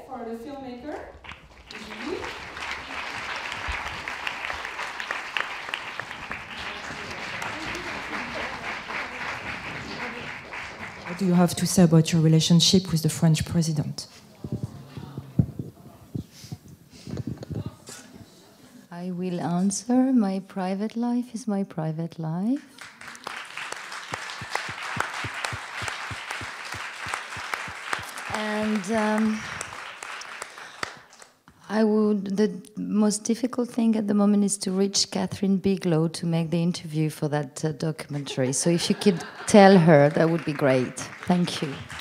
for the filmmaker, Julie. What do you have to say about your relationship with the French president? I will answer. My private life is my private life. And the most difficult thing at the moment is to reach Catherine Bigelow to make the interview for that documentary. So if you could tell her, that would be great. Thank you.